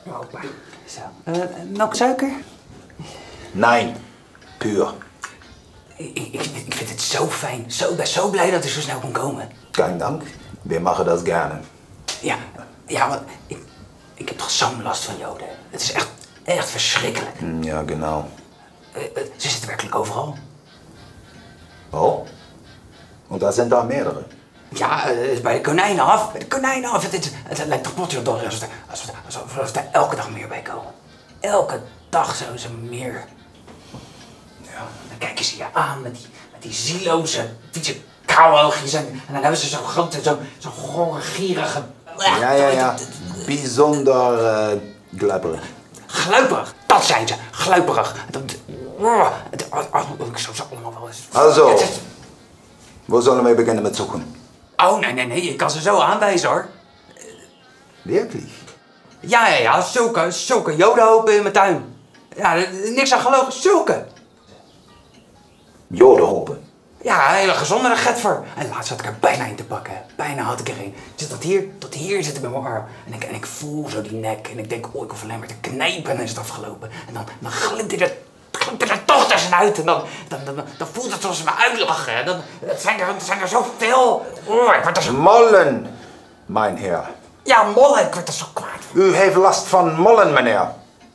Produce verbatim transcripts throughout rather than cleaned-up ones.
Hoppa. Zo. Uh, melk, suiker? Nee, puur. Ik, ik, ik vind het zo fijn. Zo, ik ben zo blij dat u zo snel kon komen. Geen dank. We maken dat gerne. Ja, ja, maar ik, ik heb toch zo'n last van Joden. Het is echt, echt verschrikkelijk. Ja, genau. Uh, uh, ze zitten werkelijk overal. Oh? Want daar zijn daar meerdere. Ja, uh, bij de konijnen af. Bij de konijnen af. Het, het, het, het lijkt toch plotseling door alsof er, alsof, alsof, alsof er elke dag meer bij komen. Elke dag zo ze meer. Ja, dan kijken ze je aan met die, met die zieloze, vieze kauwoogjes. En, en dan hebben ze zo'n grote, zo'n zo gore, gierige... Ja, ja, ja. Bijzonder uh, glubberig. Gluiperig, dat zijn ze. Gluiperig. Dat, oh, het, oh, oh, ik zou ze allemaal wel eens... Also, waar zullen we beginnen met zoeken? Oh, nee, nee, nee. Ik kan ze zo aanwijzen, hoor. Werkelijk? Ja, ja, ja. Zulke, zulke jodenhopen in mijn tuin. Ja, niks aan gelogen. Zulke. Jodenhopen? Ja, een hele gezonde getver. En laatst had ik er bijna in te pakken. Bijna had ik er een. Zit tot hier, tot hier zit ik bij mijn arm. En ik, en ik voel zo die nek. En ik denk, oh, ik hoef alleen maar te knijpen en is het afgelopen. En dan, dan glimt hij er, glimt hij er toch tussenuit. En dan, dan, dan, dan voelt het alsof ze me uitlachen. En dan, het zijn er, het zijn er zoveel. Oh, ik word er zo... Mollen, mijn heer. Ja, mollen. Ik word er zo kwaad van. U heeft last van mollen, meneer.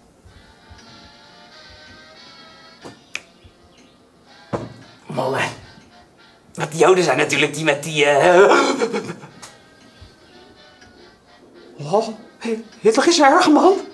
Mollen. Want die Joden zijn natuurlijk die met die... Uh... Oh, Hitler is erg, man.